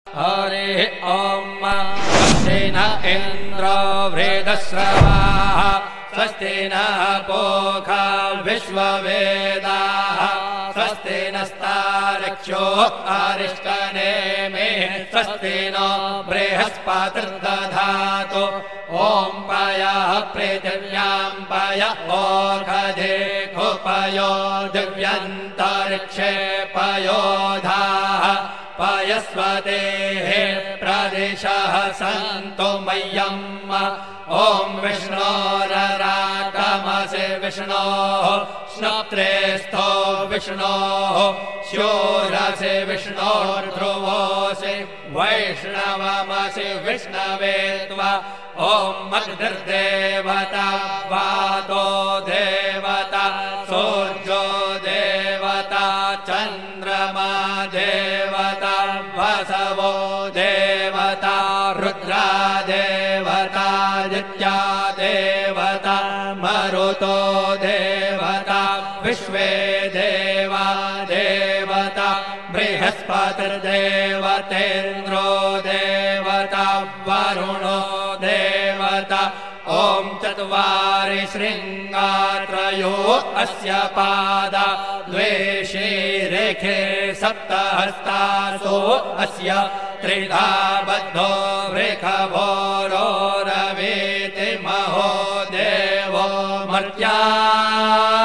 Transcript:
हरिः ॐ स्वस्ति न इन्द्रो वृद्धश्रवाः स्वस्ति नः पूषा विश्ववेदाः स्वस्ति नस्तार्क्ष्यो अरिष्टनेमिः स्वस्ति नो बृहस्पतिर्दधातु ॐ पयः पृथिव्यां पय ओषधे खुपयो दिव्यन्तरिक्षे पयोधाः पयस्वतेः प्रदिशः सन्तु मह्यम् ॐ विष्णोरराटमसि विष्णोः श्नोत्रेस्थो विष्णोः शूरसि विष्णोर्ध्रुवोऽसि वैष्णवमसि विष्णवे त्वा ॐ अग्निर्देवता वातो देवता सूर्यो देवता चन्द्रमा देवता वसवो देवता रुद्रा देवता आदित्या देवता मरुतो देवता विश्वे देवा देवता बृहस्पतिर्देवतेन्द्रो देवता वरुणो देवता ॐ चत्वारि शृङ्गात्रयो अस्य पादा द्वे शीरेखे सप्तहस्तासो अस्य त्रिधा बद्धो वृषभोरो रवीति महो देवो मर्त्या